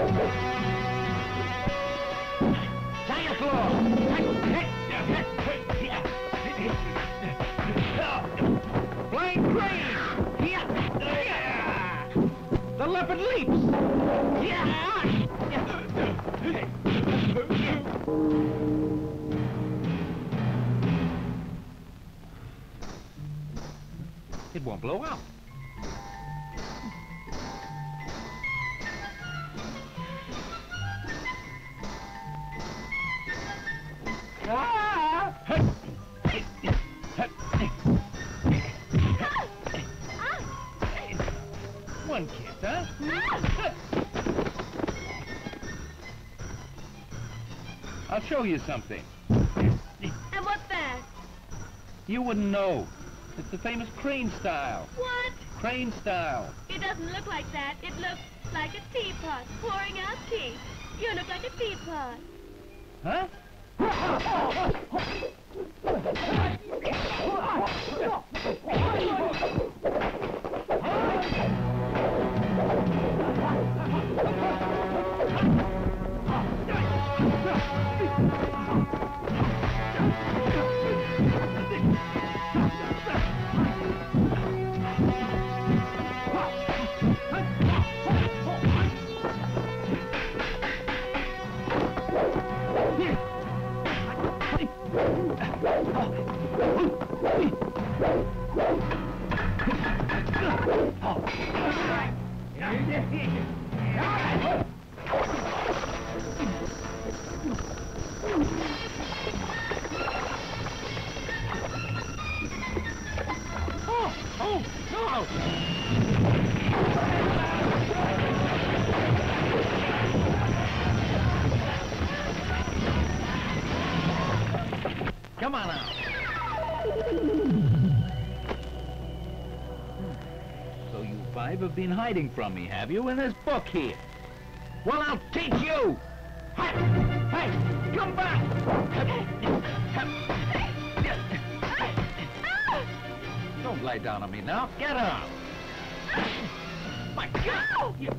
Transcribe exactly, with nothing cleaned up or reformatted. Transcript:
Giant floor! Flying crane! The leopard leaps! It won't blow up. Ah! One kiss, huh? I'll show you something. And what's that? You wouldn't know. It's the famous crane style. What? Crane style. It doesn't look like that. It looks like a teapot pouring out tea. You look like a teapot. Huh? Oh, oh, no! Come on out. So you five have been hiding from me, have you, in this book here? Well, I'll teach you! Hey, hey, come back! Don't lie down on me now. Get up! My God! You...